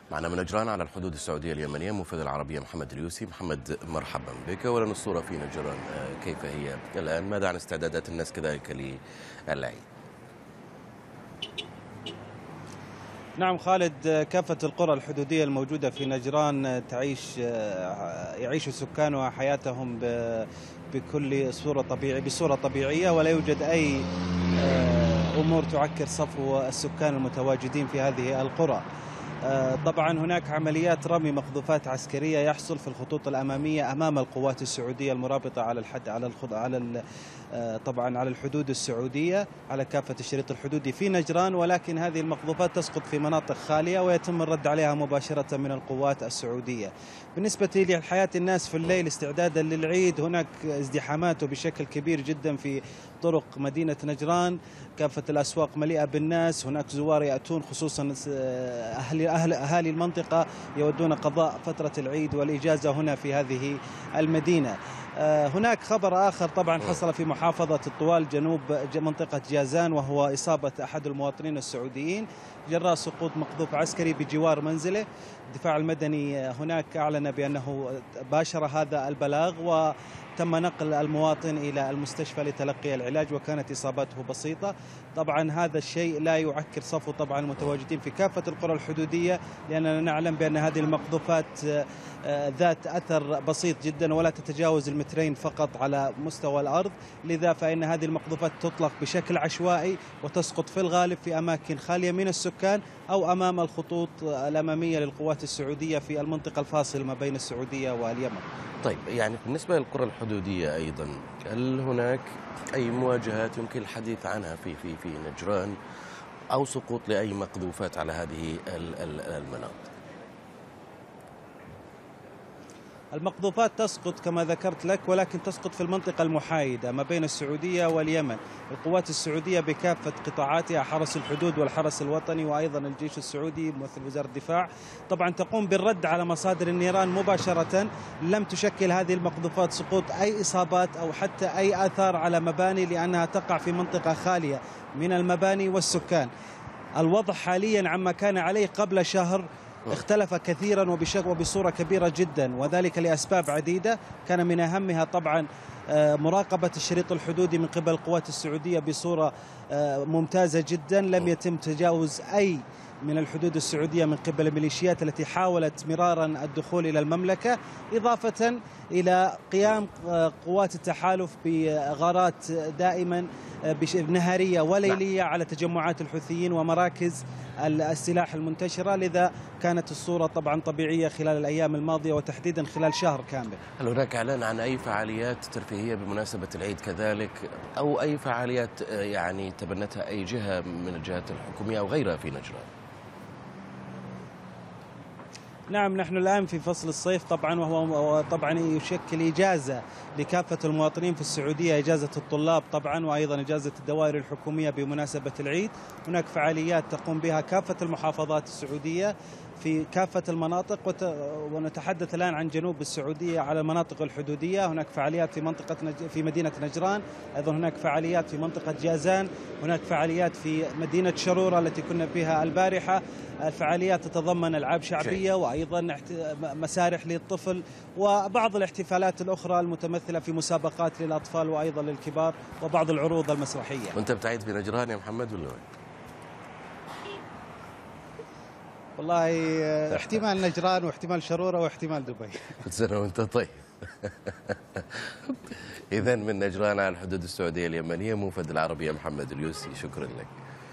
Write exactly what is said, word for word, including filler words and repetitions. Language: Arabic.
معنا من نجران على الحدود السعودية اليمنية موفد العربية محمد اليوسي. محمد مرحبا بك. ولنا الصورة في نجران كيف هي الآن؟ ماذا عن استعدادات الناس كذلك للعيد؟ نعم خالد، كافة القرى الحدودية الموجودة في نجران تعيش يعيش سكانها حياتهم بكل صورة طبيعية بصورة طبيعية، ولا يوجد أي أمور تعكر صفو السكان المتواجدين في هذه القرى. طبعا هناك عمليات رمي مقذوفات عسكرية يحصل في الخطوط الأمامية أمام القوات السعودية المرابطة على الحد على الخض على طبعا على الحدود السعودية على كافة الشريط الحدودي في نجران، ولكن هذه المقذوفات تسقط في مناطق خالية ويتم الرد عليها مباشرة من القوات السعودية. بالنسبة لحياة الناس في الليل استعدادا للعيد، هناك ازدحامات بشكل كبير جدا في طرق مدينة نجران، كافة الأسواق مليئة بالناس، هناك زوار يأتون خصوصا أهل أهل أهالي المنطقة يودون قضاء فترة العيد والإجازة هنا في هذه المدينة. هناك خبر آخر طبعا حصل في محافظة الطوال جنوب منطقة جازان، وهو إصابة أحد المواطنين السعوديين جراء سقوط مقذوف عسكري بجوار منزله. الدفاع المدني هناك أعلن بأنه باشر هذا البلاغ وتم نقل المواطن إلى المستشفى لتلقي العلاج، وكانت إصابته بسيطة. طبعا هذا الشيء لا يعكر صفو طبعا المتواجدين في كافة القرى الحدودية، لأننا نعلم بأن هذه المقذوفات ذات أثر بسيط جدا ولا تتجاوز المترين فقط على مستوى الأرض، لذا فإن هذه المقذوفات تطلق بشكل عشوائي وتسقط في الغالب في أماكن خالية من السكان أو أمام الخطوط الأمامية للقوات السعودية في المنطقة الفاصلة ما بين السعودية واليمن. طيب، يعني بالنسبة للقرى الحدودية أيضا، هل هناك أي مواجهات يمكن الحديث عنها في في في نجران أو سقوط لأي مقذوفات على هذه المناطق؟ المقذوفات تسقط كما ذكرت لك، ولكن تسقط في المنطقة المحايدة ما بين السعودية واليمن. القوات السعودية بكافة قطاعاتها، حرس الحدود والحرس الوطني وأيضا الجيش السعودي ممثل وزارة الدفاع، طبعا تقوم بالرد على مصادر النيران مباشرة. لم تشكل هذه المقذوفات سقوط أي إصابات أو حتى أي آثار على مباني، لأنها تقع في منطقة خالية من المباني والسكان. الوضع حاليا عما كان عليه قبل شهر اختلف كثيرا وبصورة كبيرة جدا، وذلك لأسباب عديدة، كان من أهمها طبعا مراقبة الشريط الحدودي من قبل القوات السعودية بصورة ممتازة جدا. لم يتم تجاوز أي من الحدود السعودية من قبل الميليشيات التي حاولت مرارا الدخول إلى المملكة، إضافة إلى قيام قوات التحالف بغارات دائما نهارية وليلية على تجمعات الحوثيين ومراكز السلاح المنتشرة. لذا كانت الصورة طبعا طبيعية خلال الأيام الماضية وتحديدا خلال شهر كامل. هل هناك إعلان عن أي فعاليات ترفيهية بمناسبة العيد كذلك، أو أي فعاليات يعني تبنتها أي جهة من الجهات الحكومية أو غيرها في نجران؟ نعم، نحن الآن في فصل الصيف طبعا، وهو طبعا يشكل إجازة لكافة المواطنين في السعودية، إجازة الطلاب طبعا وأيضا إجازة الدوائر الحكومية بمناسبة العيد. هناك فعاليات تقوم بها كافة المحافظات السعودية في كافة المناطق، ونتحدث الآن عن جنوب السعودية على المناطق الحدودية. هناك فعاليات في منطقة نج... في مدينة نجران، أيضا هناك فعاليات في منطقة جازان، هناك فعاليات في مدينة شرورة التي كنا فيها البارحة. الفعاليات تتضمن ألعاب شعبية وأيضا مسارح للطفل وبعض الاحتفالات الأخرى المتمثلة في مسابقات للأطفال وأيضا للكبار وبعض العروض المسرحية. وأنت بتعيد في نجران يا محمد ولا؟ والله احتمال نجران واحتمال شرورة واحتمال دبي. كل سنة وأنت طيب. إذن من نجران على الحدود السعودية اليمنية موفد العربية محمد اليوسي، شكرا لك.